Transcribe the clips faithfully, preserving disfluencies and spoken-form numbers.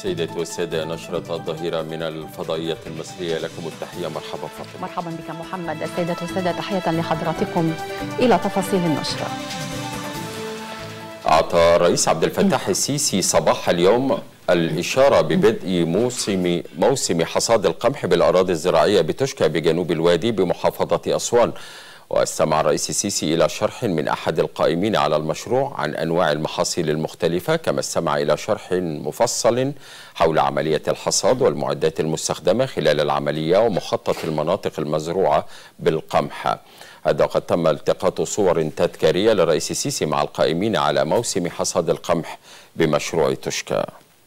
السيدات والسادة، نشرة الظهيرة من الفضائية المصرية، لكم التحية. مرحبا فاطمة. مرحبا بك محمد. السيدات والسادة، تحية لحضراتكم. إلى تفاصيل النشرة. أعطى الرئيس عبد الفتاح السيسي صباح اليوم الإشارة ببدء موسم موسم حصاد القمح بالأراضي الزراعية بتشكى بجنوب الوادي بمحافظة أسوان. واستمع الرئيس السيسي إلى شرح من أحد القائمين على المشروع عن أنواع المحاصيل المختلفة، كما استمع إلى شرح مفصل حول عملية الحصاد والمعدات المستخدمة خلال العملية ومخطط المناطق المزروعة بالقمح. هذا قد تم التقاط صور تذكارية للرئيس السيسي مع القائمين على موسم حصاد القمح بمشروع تشكى.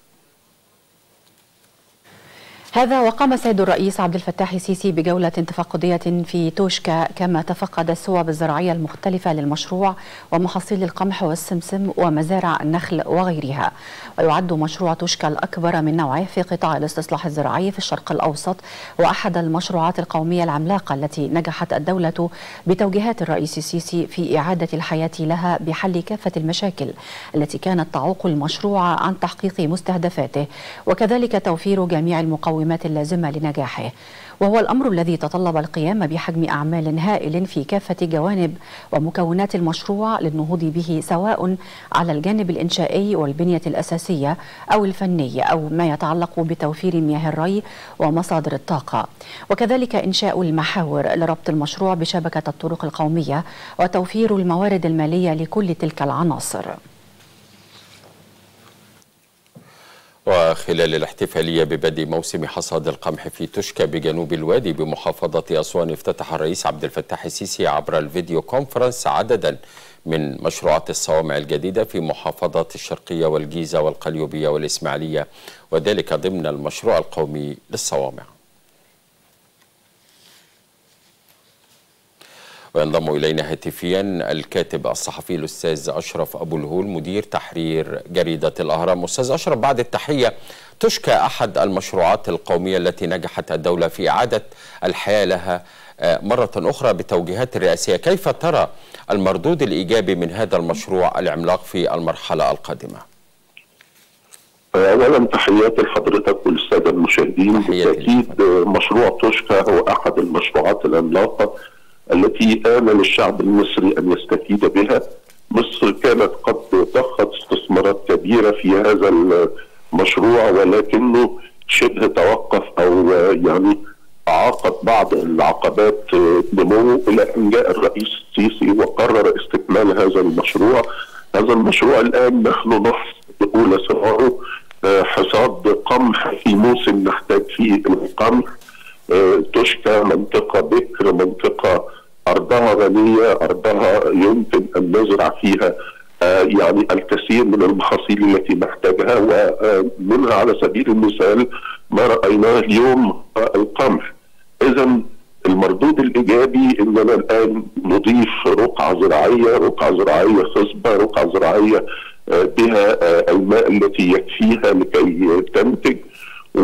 هذا وقام السيد الرئيس عبد الفتاح السيسي بجولة تفقدية في توشكا، كما تفقد الصوب الزراعية المختلفة للمشروع ومحاصيل القمح والسمسم ومزارع النخل وغيرها. ويعد مشروع توشكا الأكبر من نوعه في قطاع الاستصلاح الزراعي في الشرق الأوسط، وأحد المشروعات القومية العملاقة التي نجحت الدولة بتوجيهات الرئيس السيسي في إعادة الحياة لها بحل كافة المشاكل التي كانت تعوق المشروع عن تحقيق مستهدفاته، وكذلك توفير جميع المقومات اللازمة لنجاحه. وهو الأمر الذي تطلب القيام بحجم أعمال هائل في كافة جوانب ومكونات المشروع للنهوض به، سواء على الجانب الإنشائي والبنية الأساسية أو الفني أو ما يتعلق بتوفير مياه الري ومصادر الطاقة، وكذلك إنشاء المحاور لربط المشروع بشبكة الطرق القومية وتوفير الموارد المالية لكل تلك العناصر. وخلال الاحتفالية ببدء موسم حصاد القمح في توشكا بجنوب الوادي بمحافظة أسوان، افتتح الرئيس عبد الفتاح السيسي عبر الفيديو كونفرنس عددا من مشروعات الصوامع الجديدة في محافظات الشرقية والجيزة والقليوبية والإسماعيلية، وذلك ضمن المشروع القومي للصوامع. وينضم إلينا هاتفيا الكاتب الصحفي الأستاذ أشرف أبو الهول، مدير تحرير جريدة الأهرام. أستاذ أشرف، بعد التحية، تشكى أحد المشروعات القومية التي نجحت الدولة في إعادة الحياة لها مرة أخرى بتوجيهات الرئاسية. كيف ترى المردود الإيجابي من هذا المشروع العملاق في المرحلة القادمة؟ أولا تحياتي لحضرتك والسادة المشاهدين. بالتأكيد مشروع تشكى هو أحد المشروعات العملاقة التي آمل الشعب المصري أن يستفيد بها. مصر كانت قد ضخت استثمارات كبيرة في هذا المشروع، ولكنه شبه توقف أو يعني عاقب بعض العقبات نموه، إلى أن جاء الرئيس السيسي وقرر استكمال هذا المشروع. هذا المشروع الآن نحن نحصد أولى ثماره، حصاد قمح في موسم نحتاج فيه القمح. تشكى منطقة بكر، منطقة أرضها غنية، أرضها يمكن أن نزرع فيها يعني الكثير من المحاصيل التي نحتاجها، ومنها على سبيل المثال ما رأيناه اليوم القمح. إذا المردود الإيجابي أننا الآن نضيف رقعة زراعية، رقعة زراعية خصبة، رقعة زراعية بها الماء التي يكفيها لكي تنتج. و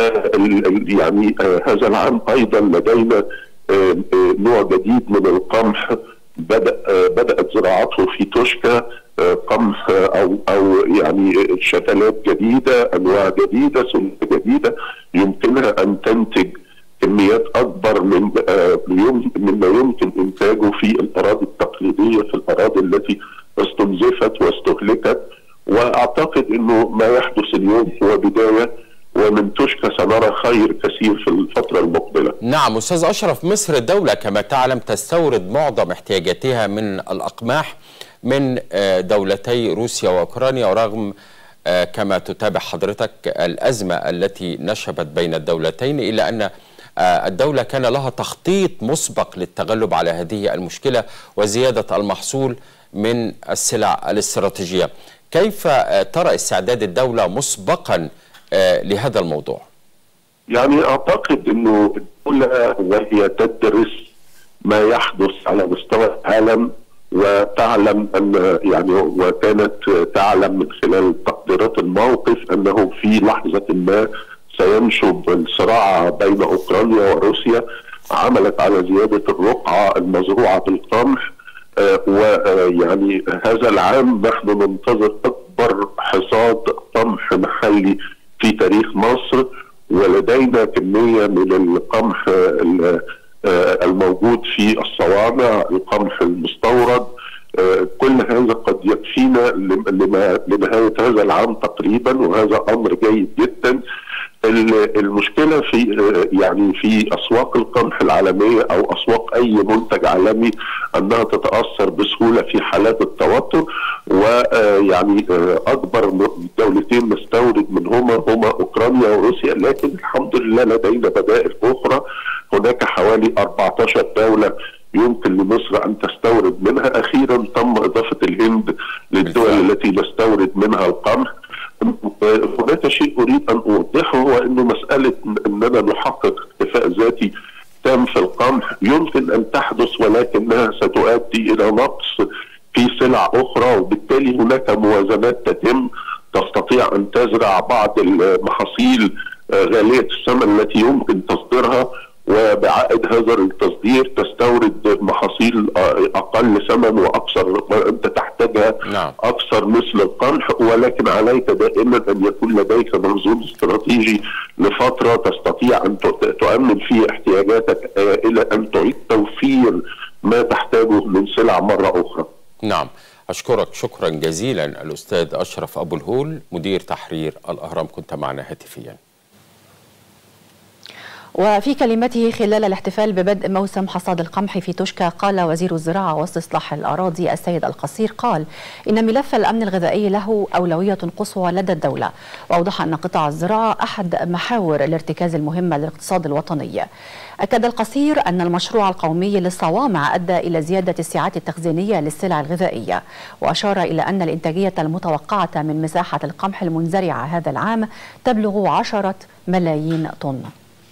يعني هذا العام ايضا لدينا نوع جديد من القمح بدا بدات زراعته في توشكا، قمح او او يعني شتلات جديده، انواع جديده، سنه جديده يمكنها ان تنتج كميات اكبر من مما يمكن انتاجه في الاراضي التقليديه، في الاراضي التي استنزفت واستهلكت. واعتقد انه ما يحدث اليوم هو بدايه، ومن توشكا سنرى خير كثير في الفترة المقبلة. نعم أستاذ أشرف، مصر الدولة كما تعلم تستورد معظم احتياجاتها من الأقماح من دولتي روسيا وأوكرانيا، ورغم كما تتابع حضرتك الأزمة التي نشبت بين الدولتين، إلا أن الدولة كان لها تخطيط مسبق للتغلب على هذه المشكلة وزيادة المحصول من السلع الاستراتيجية. كيف ترى استعداد الدولة مسبقا لهذا الموضوع؟ يعني اعتقد انه الدولة وهي تدرس ما يحدث على مستوى العالم، وتعلم ان يعني وكانت تعلم من خلال تقديرات الموقف انه في لحظة ما سينشب الصراع بين اوكرانيا وروسيا، عملت على زيادة الرقعة المزروعة بالقمح. ويعني هذا العام نحن ننتظر اكبر حصاد قمح محلي في تاريخ مصر، ولدينا كميه من القمح الموجود في الصوامع، القمح المستورد. كل هذا قد يكفينا لنهايه هذا العام تقريبا، وهذا امر جيد جدا. المشكله في يعني في اسواق القمح العالميه او اسواق اي منتج عالمي انها تتاثر بسهوله في حالات التوتر، ويعني اكبر دولتين نستورد منهما هما اوكرانيا وروسيا، لكن الحمد لله لدينا بدائل اخرى. هناك حوالي أربعة عشر دوله يمكن لمصر ان تستورد منها. اخيرا تم اضافه الهند للدول التي نستورد منها القمح. هناك شيء اريد ان اوضحه، هو انه مساله اننا نحقق اكتفاء ذاتي تام في القمح يمكن ان تحدث، ولكنها ستؤدي الى نقص في سلع اخرى، وبالتالي هناك موازنات تتم. تستطيع ان تزرع بعض المحاصيل غاليه الثمن التي يمكن تصديرها، وبعائد هذا التصدير تستورد محاصيل اقل ثمن واكثر انت تحتاجها. نعم. اكثر مثل القمح، ولكن عليك دائما ان يكون لديك مخزون استراتيجي لفتره تستطيع ان تؤمن فيه احتياجاتك الى ان تعيد توفير ما تحتاجه من سلع مره اخرى. نعم، اشكرك شكرا جزيلا الاستاذ اشرف ابو الهول مدير تحرير الاهرام، كنت معنا هاتفيا. وفي كلمته خلال الاحتفال ببدء موسم حصاد القمح في توشكا، قال وزير الزراعة واستصلاح الأراضي السيد القصير قال إن ملف الأمن الغذائي له أولوية قصوى لدى الدولة، وأوضح أن قطاع الزراعة أحد محاور الارتكاز المهمة للاقتصاد الوطني. أكد القصير أن المشروع القومي للصوامع أدى إلى زيادة السعات التخزينية للسلع الغذائية، وأشار إلى أن الإنتاجية المتوقعة من مساحة القمح المنزرعة هذا العام تبلغ عشرة ملايين طن.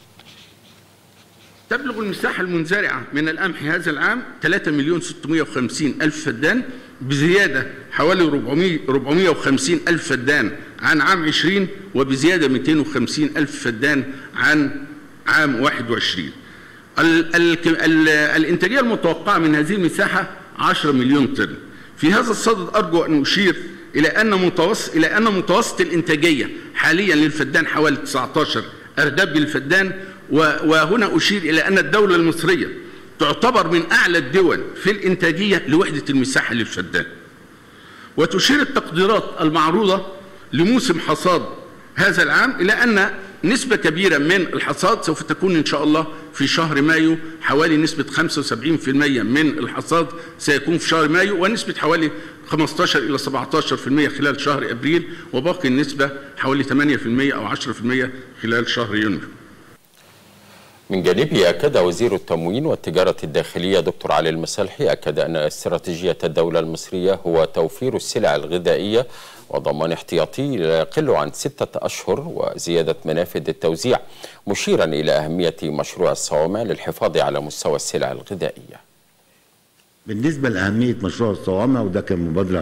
تبلغ المساحة المنزرعة من القمح هذا العام ثلاثة مليون وستمائة وخمسين ألف فدان، بزيادة حوالي أربعمائة وخمسين ألف فدان عن عام عشرين، وبزيادة مئتين وخمسين ألف فدان عن عام واحد وعشرين. ال ال ال الإنتاجية المتوقعة من هذه المساحة عشرة مليون طن. في هذا الصدد أرجو أن أشير إلى أن متوسط إلى أن متوسط الإنتاجية حاليا للفدان حوالي تسعة عشر أرداب للفدان، وهنا أشير إلى أن الدولة المصرية تعتبر من أعلى الدول في الإنتاجية لوحدة المساحة للفدان. وتشير التقديرات المعروضة لموسم حصاد هذا العام إلى أن نسبة كبيرة من الحصاد سوف تكون إن شاء الله في شهر مايو، حوالي نسبة خمسة وسبعين بالمئة من الحصاد سيكون في شهر مايو، ونسبة حوالي خمسة عشر إلى سبعة عشر بالمئة خلال شهر أبريل، وباقي النسبة حوالي ثمانية بالمئة أو عشرة بالمئة خلال شهر يونيو. من جانبه أكد وزير التموين والتجارة الداخلية دكتور علي المسلحي أكد أن استراتيجية الدولة المصرية هو توفير السلع الغذائية وضمان احتياطي لا يقل عن ستة أشهر وزيادة منافذ التوزيع، مشيرا إلى أهمية مشروع الصوامع للحفاظ على مستوى السلع الغذائية. بالنسبة لأهمية مشروع الصوامع، وده كان مبادرة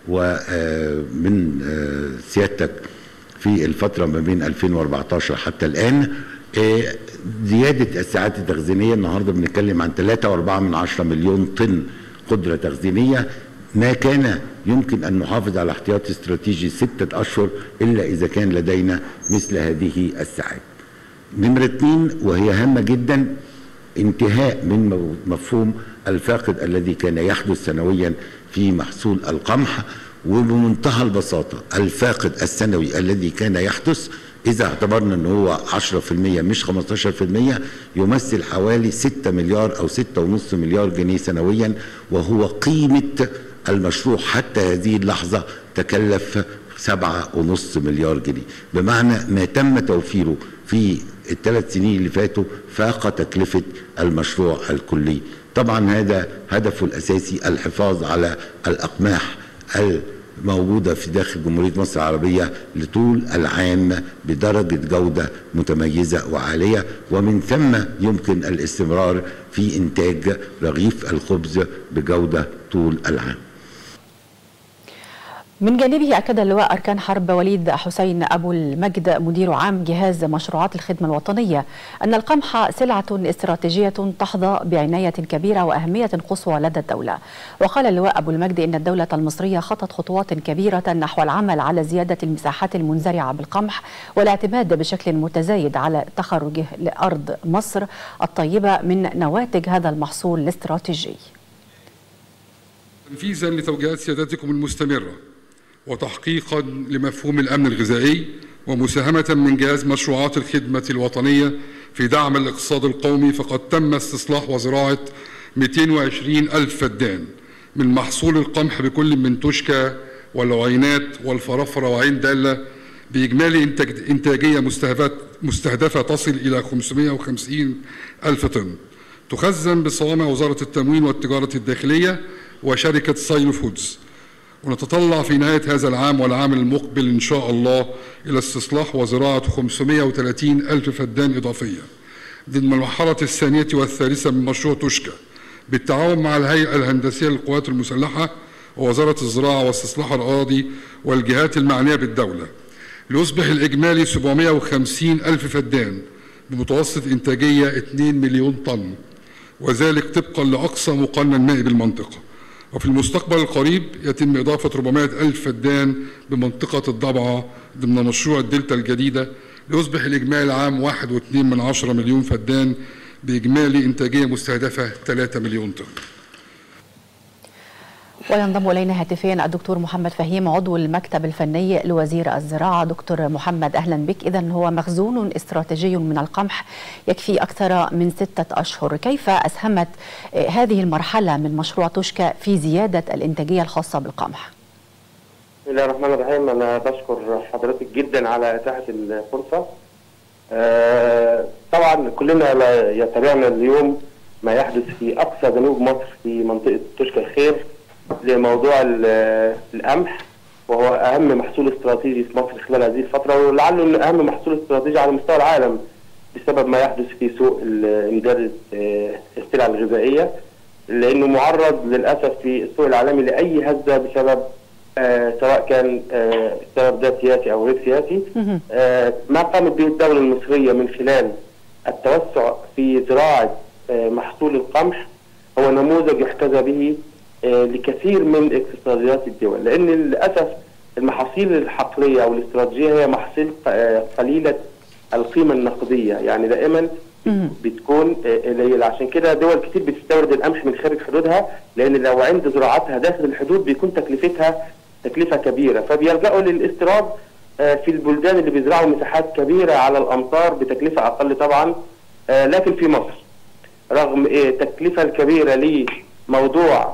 ومن سيادتك في الفترة ما بين ألفين وأربعة عشر حتى الآن، زيادة الساعات التخزينية النهاردة بنتكلم عن ثلاثة فاصلة أربعة من عشرة مليون طن قدرة تخزينية، ما كان يمكن أن نحافظ على احتياطي استراتيجي ستة أشهر إلا إذا كان لدينا مثل هذه الساعات. نمرة اثنين وهي هامة جدا، انتهاء من مفهوم الفاقد الذي كان يحدث سنويا في محصول القمح، وبمنتهى البساطة الفاقد السنوي الذي كان يحدث إذا اعتبرنا أنه هو عشرة بالمئة مش خمسة عشر بالمئة يمثل حوالي ستة مليار أو ستة ونصف مليار جنيه سنويا، وهو قيمة المشروع حتى هذه اللحظة تكلف سبعة ونصف مليار جنيه، بمعنى ما تم توفيره في الثلاث سنين اللي فاتوا فاق تكلفة المشروع الكلي. طبعا هذا هدفه الأساسي الحفاظ على الأقماح موجودة في داخل جمهورية مصر العربية لطول العام بدرجة جودة متميزة وعالية، ومن ثم يمكن الاستمرار في إنتاج رغيف الخبز بجودة طول العام. من جانبه أكد اللواء أركان حرب وليد حسين أبو المجد مدير عام جهاز مشروعات الخدمة الوطنية أن القمح سلعة استراتيجية تحظى بعناية كبيرة وأهمية قصوى لدى الدولة. وقال اللواء أبو المجد إن الدولة المصرية خطت خطوات كبيرة نحو العمل على زيادة المساحات المنزرعة بالقمح والاعتماد بشكل متزايد على تخرجه لأرض مصر الطيبة من نواتج هذا المحصول الاستراتيجي. تنفيذا لتوجيهات سيادتكم المستمرة وتحقيقا لمفهوم الأمن الغذائي ومساهمة من جهاز مشروعات الخدمة الوطنية في دعم الاقتصاد القومي، فقد تم استصلاح وزراعة مئتين وعشرين ألف فدان من محصول القمح بكل من توشكا والعينات والفرافرة وعين دالة بإجمالي إنتاجية مستهدفة تصل إلى خمسمئة وخمسين ألف طن، تخزن بصوامع وزارة التموين والتجارة الداخلية وشركة سايلو فودز. ونتطلع في نهاية هذا العام والعام المقبل إن شاء الله إلى استصلاح وزراعة خمسمئة وثلاثين ألف فدان إضافية ضمن المرحلة الثانية والثالثة من مشروع توشكا بالتعاون مع الهيئة الهندسية للقوات المسلحة ووزارة الزراعة واستصلاح الأراضي والجهات المعنية بالدولة، ليصبح الإجمالي سبعمئة وخمسين ألف فدان بمتوسط إنتاجية اثنين مليون طن، وذلك طبقا لأقصى مقنن مائي بالمنطقة. وفي المستقبل القريب يتم إضافة أربعمئة ألف فدان بمنطقة الضبعة ضمن مشروع الدلتا الجديدة، ليصبح الإجمالي العام واحد فاصلة اثنين من عشرة مليون فدان بإجمالي إنتاجية مستهدفة ثلاثة مليون طن. وينضم إلينا هاتفيا الدكتور محمد فهيم عضو المكتب الفني لوزير الزراعة. دكتور محمد أهلا بك. إذن هو مخزون استراتيجي من القمح يكفي أكثر من ستة أشهر، كيف أسهمت هذه المرحلة من مشروع توشكا في زيادة الإنتاجية الخاصة بالقمح؟ بسم الله الرحمن الرحيم. أنا بشكر حضرتك جدا على إتاحة الفرصة. أه طبعا كلنا يتابعنا اليوم ما يحدث في أقصى جنوب مصر في منطقة توشكا الخير لموضوع القمح، وهو أهم محصول استراتيجي في مصر خلال هذه الفترة، ولعله أهم محصول استراتيجي على مستوى العالم بسبب ما يحدث في سوق إمداد السلع الغذائية، لأنه معرض للأسف في السوق العالمي لأي هزة بسبب آه سواء كان آه السبب ده سياسي أو غير سياسي. آه ما قامت به الدولة المصرية من خلال التوسع في زراعة آه محصول القمح هو نموذج يحتذى به آه لكثير من اقتصاديات الدول، لأن للأسف المحاصيل الحقلية أو الاستراتيجية هي محاصيل آه قليلة القيمة النقدية، يعني دائما بتكون قليله. عشان كده دول كتير بتستورد القمح من خارج حدودها، لان لو عند زراعتها داخل الحدود بيكون تكلفتها تكلفه كبيره، فبيلجأوا للاستيراد في البلدان اللي بيزرعوا مساحات كبيره على الامطار بتكلفه اقل طبعا. لكن في مصر رغم التكلفه الكبيره لموضوع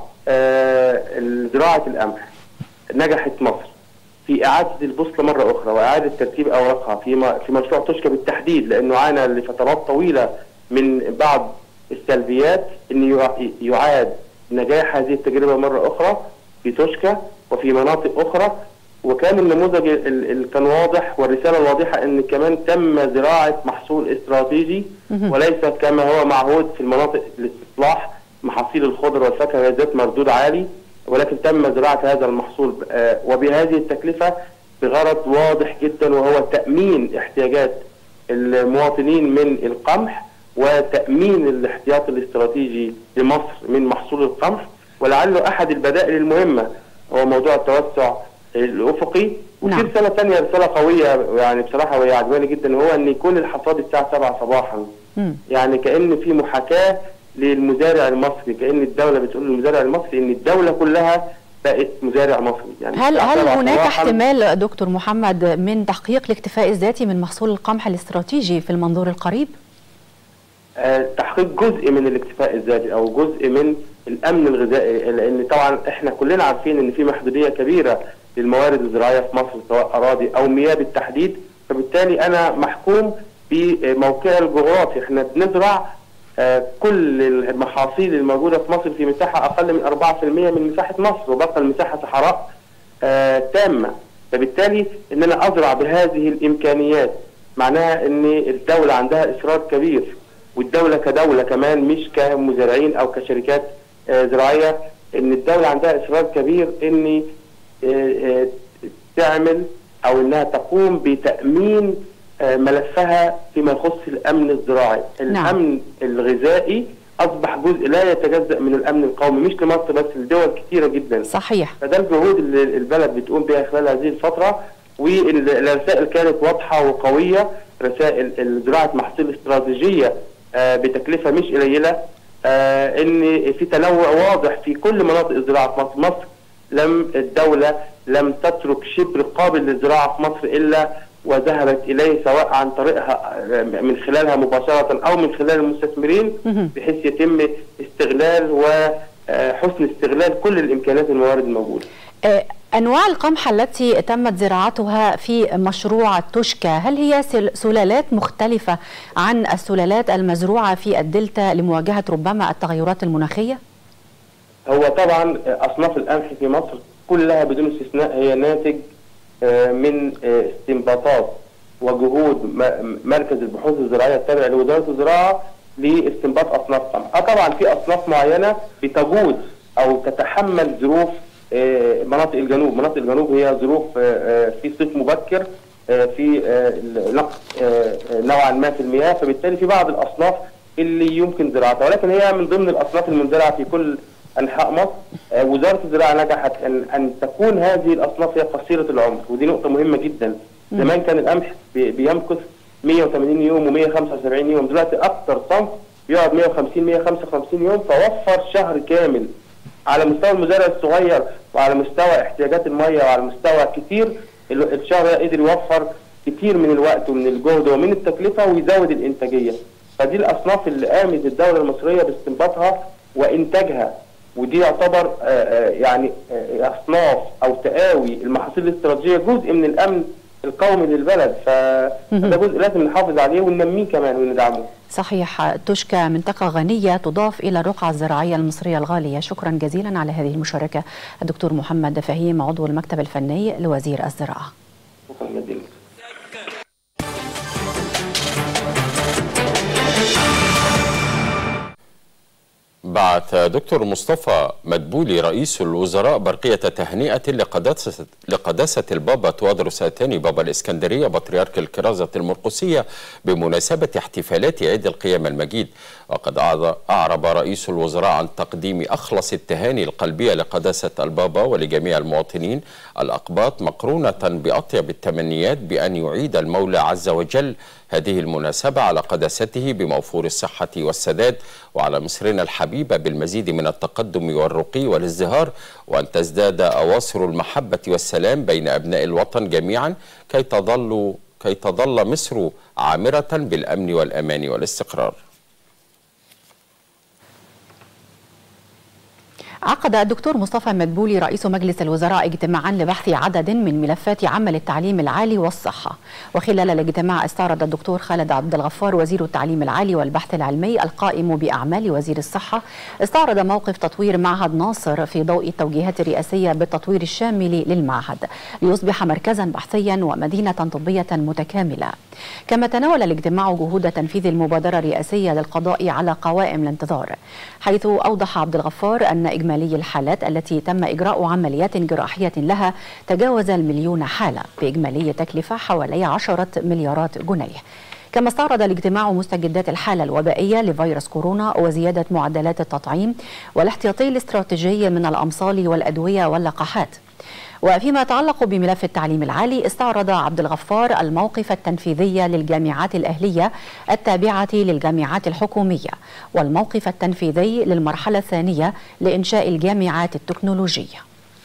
زراعه القمح نجحت مصر في إعادة البوصلة مرة أخرى وإعادة ترتيب أوراقها في في مشروع توشكا بالتحديد، لأنه عانى لفترات طويلة من بعض السلبيات، أن يعاد نجاح هذه التجربة مرة أخرى في توشكا وفي مناطق أخرى. وكان النموذج اللي كان واضح والرسالة الواضحة أن كمان تم زراعة محصول استراتيجي وليس كما هو معهود في المناطق الاستصلاح محاصيل الخضر والفاكهة ذات مردود عالي، ولكن تم زراعة هذا المحصول وبهذه التكلفة بغرض واضح جدا، وهو تأمين احتياجات المواطنين من القمح وتأمين الاحتياط الاستراتيجي لمصر من محصول القمح. ولعله أحد البدائل المهمة هو موضوع التوسع الأفقي. وفي رسالة ثانية، رسالة قوية يعني بصراحة وهي عجباني جدا، وهو أن يكون الحصاد الساعة سبعة صباحا، يعني كأن في محاكاة للمزارع المصري، كأن الدولة بتقول للمزارع المصري ان الدولة كلها بقت مزارع مصري. يعني هل هل هناك احتمال دكتور محمد من تحقيق الاكتفاء الذاتي من محصول القمح الاستراتيجي في المنظور القريب؟ آه تحقيق جزء من الاكتفاء الذاتي او جزء من الامن الغذائي، لان طبعا احنا كلنا عارفين ان في محدودية كبيرة للموارد الزراعية في مصر سواء اراضي او مياه بالتحديد، فبالتالي انا محكوم بموقعي الجغرافي. احنا بنزرع آه كل المحاصيل الموجودة في مصر في مساحة أقل من أربعة بالمئة من مساحة مصر، وبقى المساحة صحراء آه تامة. فبالتالي إن أنا أزرع بهذه الإمكانيات معناها إن الدولة عندها إصرار كبير، والدولة كدولة كمان مش كمزارعين أو كشركات آه زراعية، إن الدولة عندها إصرار كبير إن تعمل او انها تقوم بتامين ملفها فيما يخص الامن الزراعي. نعم. الامن الغذائي اصبح جزء لا يتجزأ من الامن القومي، مش لمصر بس، لدول كثيره جدا. صحيح. فده الجهود اللي البلد بتقوم بها خلال هذه الفتره، والرسائل كانت واضحه وقويه، رسائل زراعه محاصيل استراتيجيه بتكلفه مش قليله، ان في تنوع واضح في كل مناطق الزراعه في مصر. مصر لم الدوله لم تترك شبر قابل للزراعه في مصر الا وذهبت اليه، سواء عن طريقها من خلالها مباشره او من خلال المستثمرين، بحيث يتم استغلال وحسن استغلال كل الامكانيات والموارد الموجوده. أنواع القمح التي تمت زراعتها في مشروع توشكا، هل هي سلالات مختلفة عن السلالات المزروعة في الدلتا لمواجهة ربما التغيرات المناخية؟ هو طبعا أصناف القمح في مصر كلها بدون استثناء هي ناتج من استنباطات وجهود مركز البحوث الزراعية التابع لوزارة الزراعة لاستنباط أصناف قمح. طبعا في أصناف معينة بتجود أو تتحمل ظروف مناطق الجنوب. مناطق الجنوب هي ظروف في صيف مبكر، في نقص نوعا ما في المياه، فبالتالي في بعض الاصناف اللي يمكن زراعتها، ولكن هي من ضمن الاصناف المنزرعه في كل انحاء مصر. وزاره الزراعه نجحت ان ان تكون هذه الاصناف هي قصيره العمر، ودي نقطه مهمه جدا. زمان كان القمح بيمكث مئة وثمانين يوم ومئة وخمسة وسبعين يوم، دلوقتي اكثر صنف بيقعد مئة وخمسين مئة وخمسة وخمسين يوم، فوفر شهر كامل على مستوى المزارع الصغير وعلى مستوى احتياجات الميه وعلى مستوى كتير. الشهر ده قدر يوفر كتير من الوقت ومن الجهد ومن التكلفه ويزود الانتاجيه. فدي الاصناف اللي قامت الدوله المصريه باستنباطها وانتاجها، ودي يعتبر يعني اصناف او تقاوي المحاصيل الاستراتيجيه جزء من الامن القومي للبلد، فده جزء لازم نحافظ عليه وننميه كمان وندعمه. صحيح. توشكا منطقة غنية تضاف إلى الرقعة الزراعية المصرية الغالية. شكرا جزيلا على هذه المشاركة الدكتور محمد فهيم، عضو المكتب الفني لوزير الزراعة. شكرا جزيلا. بعث دكتور مصطفى مدبولي رئيس الوزراء برقية تهنئة لقداسة, لقداسة البابا توادرس الثاني بابا الإسكندرية بطريرك الكرازة المرقسية بمناسبة احتفالات عيد القيامة المجيد. وقد أعرب رئيس الوزراء عن تقديم أخلص التهاني القلبية لقداسة البابا ولجميع المواطنين الأقباط، مقرونة بأطيب التمنيات بأن يعيد المولى عز وجل هذه المناسبة على قداسته بموفور الصحة والسداد، وعلى مصرنا الحبيبة بالمزيد من التقدم والرقي والازدهار، وأن تزداد أواصر المحبة والسلام بين أبناء الوطن جميعا كي تظل كي تظل مصر عامرة بالأمن والأمان والاستقرار. عقد الدكتور مصطفى مدبولي رئيس مجلس الوزراء اجتماعا لبحث عدد من ملفات عمل التعليم العالي والصحة. وخلال الاجتماع استعرض الدكتور خالد عبد الغفار وزير التعليم العالي والبحث العلمي القائم بأعمال وزير الصحة استعرض موقف تطوير معهد ناصر في ضوء التوجيهات الرئاسية بالتطوير الشامل للمعهد ليصبح مركزا بحثيا ومدينة طبية متكاملة. كما تناول الاجتماع جهود تنفيذ المبادرة الرئاسية للقضاء على قوائم الانتظار، حيث أوضح عبد الغفار أن إجمالي الحالات التي تم إجراء عمليات جراحية لها تجاوز المليون حالة بإجمالي تكلفة حوالي عشرة مليارات جنيه. كما استعرض الاجتماع مستجدات الحالة الوبائية لفيروس كورونا وزيادة معدلات التطعيم والاحتياطي الاستراتيجي من الأمصال والأدوية واللقاحات. وفيما يتعلق بملف التعليم العالي استعرض عبد الغفار الموقف التنفيذي للجامعات الأهلية التابعة للجامعات الحكومية والموقف التنفيذي للمرحلة الثانية لإنشاء الجامعات التكنولوجية.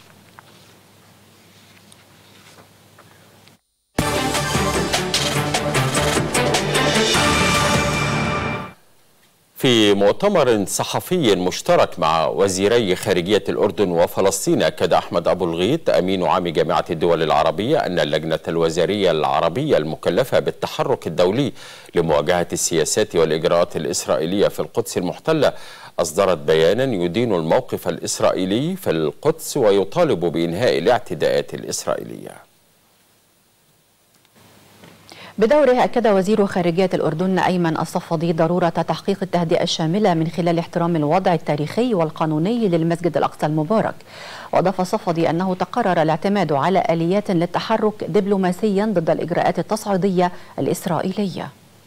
في مؤتمر صحفي مشترك مع وزيري خارجية الأردن وفلسطين، أكد أحمد أبو الغيط أمين عام جامعة الدول العربية أن اللجنة الوزارية العربية المكلفة بالتحرك الدولي لمواجهة السياسات والإجراءات الإسرائيلية في القدس المحتلة أصدرت بيانا يدين الموقف الإسرائيلي في القدس ويطالب بإنهاء الاعتداءات الإسرائيلية. بدوره أكد وزير خارجية الأردن أيمن الصفدي ضرورة تحقيق التهدئة الشاملة من خلال احترام الوضع التاريخي والقانوني للمسجد الأقصى المبارك. وأضاف الصفدي أنه تقرر الاعتماد على آليات للتحرك دبلوماسيا ضد الإجراءات التصعيدية الإسرائيلية.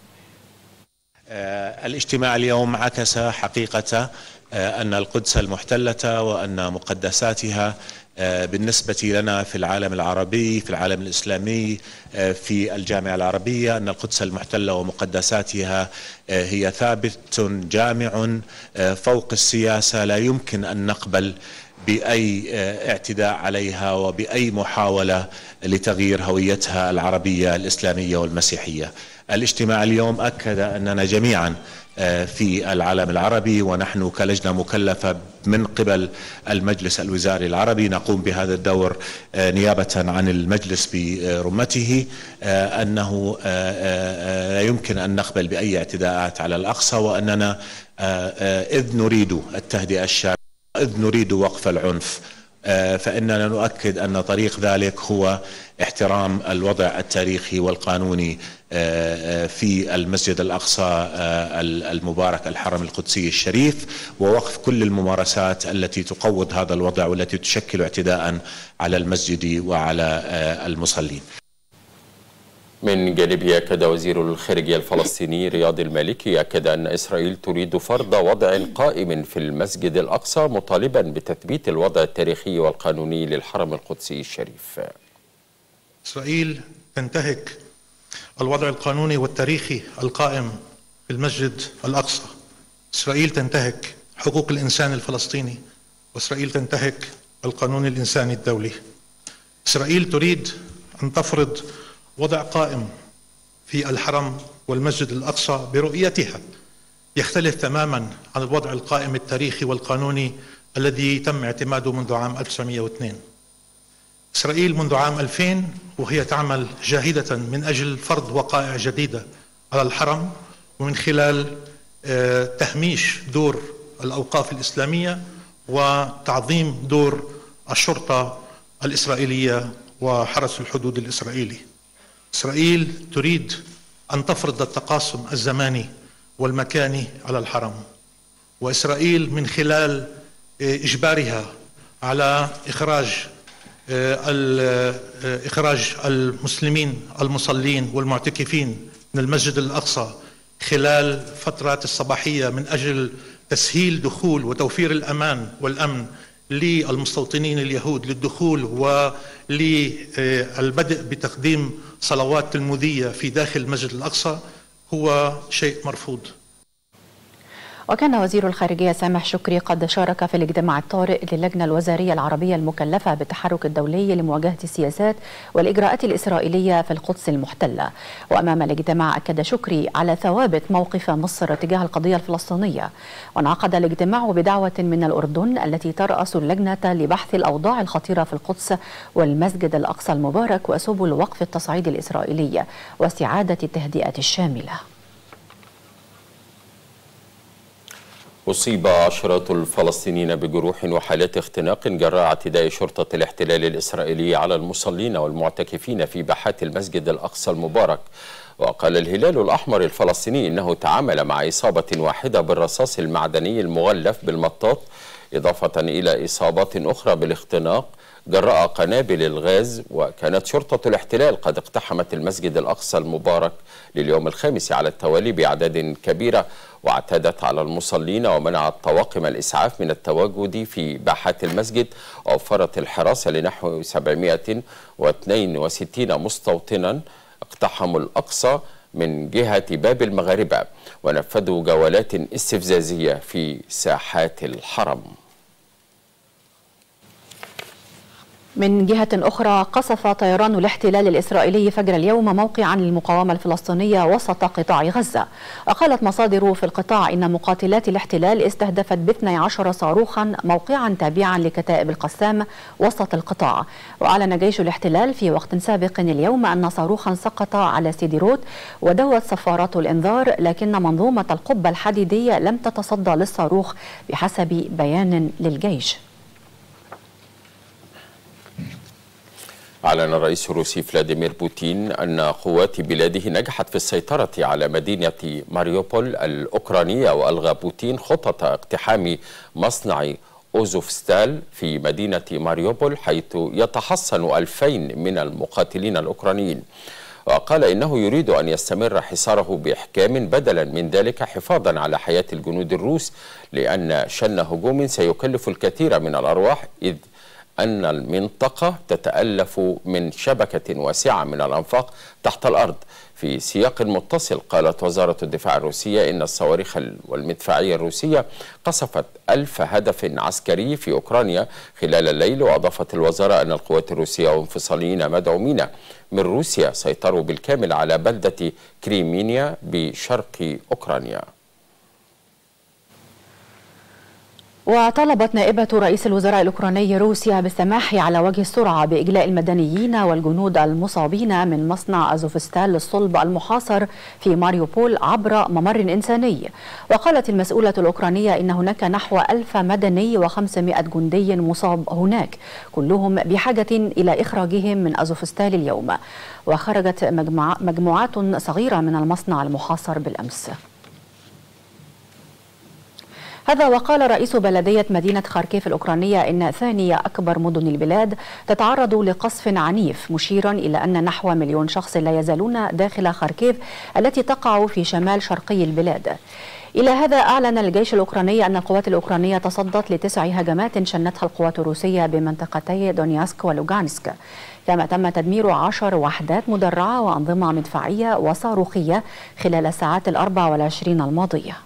الاجتماع اليوم عكس حقيقة أن القدس المحتلة وأن مقدساتها بالنسبة لنا في العالم العربي، في العالم الإسلامي، في الجامعة العربية، أن القدس المحتلة ومقدساتها هي ثابت جامع فوق السياسة. لا يمكن أن نقبل بأي اعتداء عليها وبأي محاولة لتغيير هويتها العربية الإسلامية والمسيحية. الاجتماع اليوم أكد أننا جميعا في العالم العربي، ونحن كلجنة مكلفة من قبل المجلس الوزاري العربي نقوم بهذا الدور نيابة عن المجلس برمته، أنه لا يمكن أن نقبل بأي اعتداءات على الأقصى، وأننا إذ نريد التهدئة الشاملة، إذ نريد وقف العنف، فإننا نؤكد أن طريق ذلك هو احترام الوضع التاريخي والقانوني في المسجد الأقصى المبارك الحرم القدسي الشريف، ووقف كل الممارسات التي تقوض هذا الوضع والتي تشكل اعتداء على المسجد وعلى المصلين. من جانبه أكد وزير الخارجية الفلسطيني رياض المالكي أكد أن إسرائيل تريد فرض وضع قائم في المسجد الأقصى، مطالبا بتثبيت الوضع التاريخي والقانوني للحرم القدسي الشريف. إسرائيل تنتهك الوضع القانوني والتاريخي القائم في المسجد الأقصى. إسرائيل تنتهك حقوق الإنسان الفلسطيني، وإسرائيل تنتهك القانون الإنساني الدولي. إسرائيل تريد أن تفرض وضع قائم في الحرم والمسجد الأقصى برؤيتها يختلف تماما عن الوضع القائم التاريخي والقانوني الذي تم اعتماده منذ عام ألف وتسعمئة واثنين. إسرائيل منذ عام ألفين وهي تعمل جاهدة من أجل فرض وقائع جديدة على الحرم، ومن خلال تهميش دور الأوقاف الإسلامية وتعظيم دور الشرطة الإسرائيلية وحرس الحدود الإسرائيلي. إسرائيل تريد أن تفرض التقاسم الزماني والمكاني على الحرم، وإسرائيل من خلال إجبارها على إخراج إخراج المسلمين المصلين والمعتكفين من المسجد الأقصى خلال فترات الصباحية من أجل تسهيل دخول وتوفير الأمان والأمن للمستوطنين اليهود للدخول وللبدء بتقديم صلوات تلمودية في داخل المسجد الأقصى هو شيء مرفوض. وكان وزير الخارجية سامح شكري قد شارك في الاجتماع الطارئ للجنة الوزارية العربية المكلفة بالتحرك الدولي لمواجهة السياسات والإجراءات الإسرائيلية في القدس المحتلة. وأمام الاجتماع أكد شكري على ثوابت موقف مصر تجاه القضية الفلسطينية. وانعقد الاجتماع بدعوة من الأردن التي ترأس اللجنة لبحث الأوضاع الخطيرة في القدس والمسجد الأقصى المبارك وسبل وقف التصعيد الإسرائيلي واستعادة التهدئة الشاملة. أصيب عشرات الفلسطينيين بجروح وحالات اختناق جراء اعتداء شرطة الاحتلال الإسرائيلي على المصلين والمعتكفين في باحات المسجد الأقصى المبارك. وقال الهلال الأحمر الفلسطيني إنه تعامل مع إصابة واحدة بالرصاص المعدني المغلف بالمطاط، إضافة إلى إصابات أخرى بالاختناق جراء قنابل الغاز. وكانت شرطة الاحتلال قد اقتحمت المسجد الأقصى المبارك لليوم الخامس على التوالي بأعداد كبيرة، واعتدت على المصلين ومنعت طواقم الإسعاف من التواجد في باحات المسجد، ووفرت الحراسة لنحو سبعمئة واثنين وستين مستوطنا اقتحموا الأقصى من جهة باب المغاربة ونفذوا جولات استفزازية في ساحات الحرم. من جهة أخرى قصف طيران الاحتلال الإسرائيلي فجر اليوم موقعا للمقاومة الفلسطينية وسط قطاع غزة. وقالت مصادر في القطاع إن مقاتلات الاحتلال استهدفت باثني عشر صاروخا موقعا تابعا لكتائب القسام وسط القطاع. وأعلن جيش الاحتلال في وقت سابق اليوم أن صاروخا سقط على سيديروت ودوت صفارات الإنذار، لكن منظومة القبة الحديدية لم تتصدى للصاروخ بحسب بيان للجيش. أعلن الرئيس الروسي فلاديمير بوتين أن قوات بلاده نجحت في السيطرة على مدينة ماريوبول الأوكرانية، وألغى بوتين خطة اقتحام مصنع أوزوفستال في مدينة ماريوبول حيث يتحصن ألفين من المقاتلين الأوكرانيين، وقال إنه يريد أن يستمر حصاره بإحكام بدلا من ذلك حفاظا على حياة الجنود الروس، لأن شن هجوم سيكلف الكثير من الأرواح، إذ أن المنطقة تتألف من شبكة واسعة من الأنفاق تحت الأرض. في سياق متصل قالت وزارة الدفاع الروسية إن الصواريخ والمدفعية الروسية قصفت ألف هدف عسكري في أوكرانيا خلال الليل، وأضافت الوزارة أن القوات الروسية وانفصاليين مدعومين من روسيا سيطروا بالكامل على بلدة كريمينيا بشرق أوكرانيا. وطلبت نائبة رئيس الوزراء الأوكراني روسيا بالسماح على وجه السرعة بإجلاء المدنيين والجنود المصابين من مصنع أزوفستال للصلب المحاصر في ماريوبول عبر ممر إنساني. وقالت المسؤولة الأوكرانية إن هناك نحو ألف مدني وخمسمائة جندي مصاب هناك، كلهم بحاجة إلى إخراجهم من أزوفستال اليوم. وخرجت مجموعات صغيرة من المصنع المحاصر بالأمس. هذا وقال رئيس بلدية مدينة خاركيف الأوكرانية إن ثانية أكبر مدن البلاد تتعرض لقصف عنيف، مشيرا إلى أن نحو مليون شخص لا يزالون داخل خاركيف التي تقع في شمال شرقي البلاد. إلى هذا أعلن الجيش الأوكراني أن القوات الأوكرانية تصدت لتسع هجمات شنتها القوات الروسية بمنطقتي دونياسك ولوغانسك، كما تم تدمير عشر وحدات مدرعة وأنظمة مدفعية وصاروخية خلال الساعات الأربع والعشرين الماضية.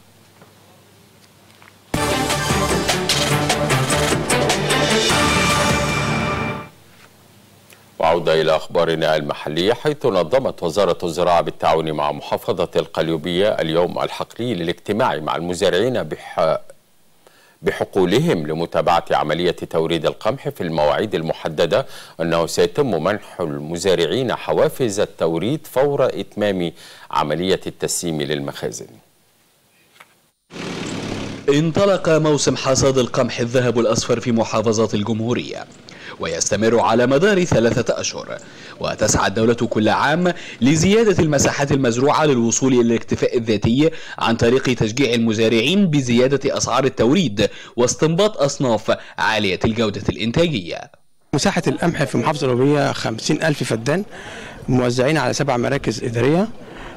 وعودة إلى أخبارنا المحلية، حيث نظمت وزارة الزراعة بالتعاون مع محافظة القليوبية اليوم الحقلي للاجتماع مع المزارعين بح... بحقولهم لمتابعة عملية توريد القمح في المواعيد المحددة، أنه سيتم منح المزارعين حوافز التوريد فور إتمام عملية التسليم للمخازن. انطلق موسم حصاد القمح الذهب الأصفر في محافظة الجمهورية، ويستمر على مدار ثلاثة أشهر، وتسعى الدولة كل عام لزيادة المساحات المزروعة للوصول إلى الاكتفاء الذاتي عن طريق تشجيع المزارعين بزيادة أسعار التوريد واستنباط أصناف عالية الجودة الإنتاجية. مساحة القمح في محافظة القليوبية خمسين ألف فدان موزعين على سبع مراكز إدارية،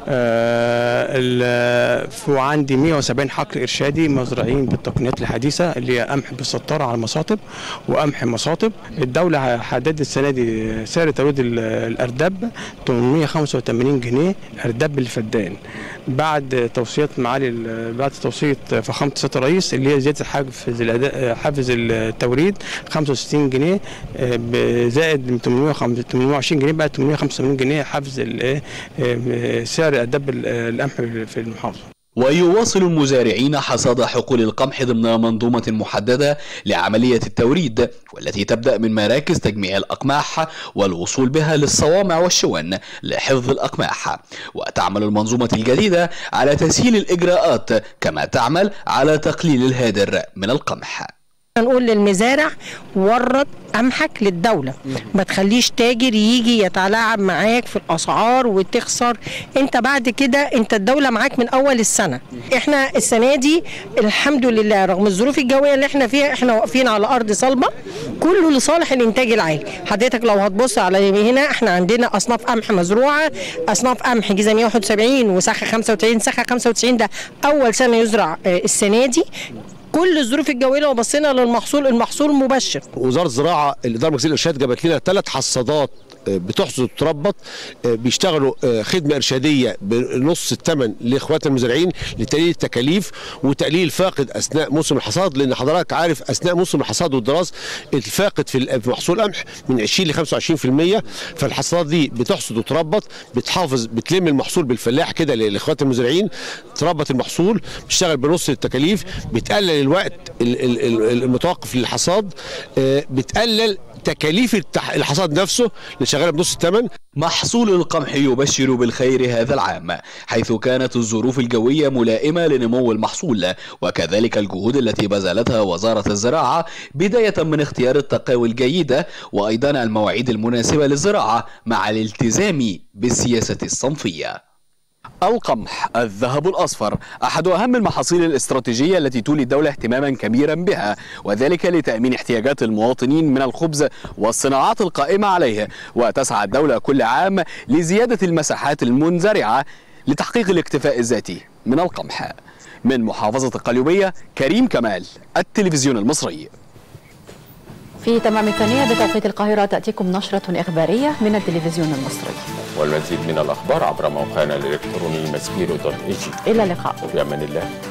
آه وعندي مئة وسبعين حقل إرشادي مزرعين بالتقنيات الحديثة اللي هي قمح بالسطارة على المصاطب وقمح مصاطب. الدولة حددت السنة دي سعر توريد الأرداب ثمانمئة وخمسة وثمانين جنيه أرداب الفدان، بعد توصيات معالي بعد توصية فخامة السيد الرئيس اللي هي زيادة حافز الأداء حافز التوريد خمسة وستين جنيه زائد ثمانمئة وعشرين جنيه بقى ثمانمئة وخمسة وثمانين جنيه حافز سعر أدب القمح في المحافظة. ويواصل المزارعين حصاد حقول القمح ضمن منظومة محددة لعملية التوريد، والتي تبدأ من مراكز تجميع الأقماح والوصول بها للصوامع والشون لحفظ الأقماح. وتعمل المنظومة الجديدة على تسهيل الإجراءات، كما تعمل على تقليل الهادر من القمح. نقول للمزارع ورد قمحك للدولة، ما تخليش تاجر يجي يتلاعب معاك في الأسعار وتخسر. انت بعد كده انت الدولة معاك من أول السنة. احنا السنة دي الحمد لله رغم الظروف الجوية اللي احنا فيها احنا واقفين على أرض صلبة، كله لصالح الإنتاج العالي. حضرتك لو هتبص على هنا احنا عندنا أصناف قمح مزروعة، أصناف قمح جيزة مئة وواحد وسبعين وسخة خمسة وتسعين، سخة خمسة وتسعين ده أول سنة يزرع السنة دي. كل الظروف الجويه لو بصينا للمحصول المحصول مبشر. وزاره الزراعه الاداره المركزيه للارشاد جابت لنا ثلاث حصادات بتحصد وتربط، بيشتغلوا خدمه ارشاديه بنص الثمن لاخوات المزارعين لتقليل التكاليف وتقليل الفاقد اثناء موسم الحصاد، لان حضرتك عارف اثناء موسم الحصاد والدراسه الفاقد في محصول القمح من عشرين ل خمسة وعشرين بالمئة، فالحصادات دي بتحصد وتربط، بتحافظ بتلم المحصول بالفلاح كده لاخوات المزارعين، تربط المحصول، بتشتغل بنص التكاليف، بتقلل الوقت المتوقف للحصاد، بتقلل تكاليف الحصاد نفسه اللي شغاله بنص الثمن. محصول القمح يبشر بالخير هذا العام، حيث كانت الظروف الجوية ملائمة لنمو المحصول، وكذلك الجهود التي بذلتها وزارة الزراعة بداية من اختيار التقاوي الجيدة وأيضا المواعيد المناسبة للزراعة مع الالتزام بالسياسة الصنفية. القمح الذهب الأصفر أحد أهم المحاصيل الاستراتيجية التي تولي الدولة اهتماما كبيرا بها، وذلك لتأمين احتياجات المواطنين من الخبز والصناعات القائمة عليه. وتسعى الدولة كل عام لزيادة المساحات المنزرعة لتحقيق الاكتفاء الذاتي من القمح. من محافظة القليوبية، كريم كمال، التلفزيون المصري. في تمام الثانية بتوقيت القاهرة تأتيكم نشرة إخبارية من التلفزيون المصري، والمزيد من الأخبار عبر موقعنا الإلكتروني مسبيرو دوت إي جي. إلى اللقاء وفي أمان الله.